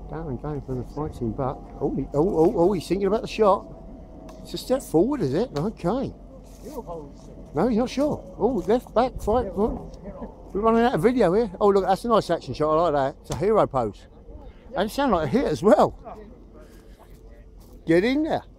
Darren going for the fighting buck. He's thinking about the shot. It's a step forward, is it? Okay. No, he's not sure. Oh, left, back, fight. We're running out of video here. Oh, look, that's a nice action shot. I like that. It's a hero pose. And it sounds like a hit as well. Get in there.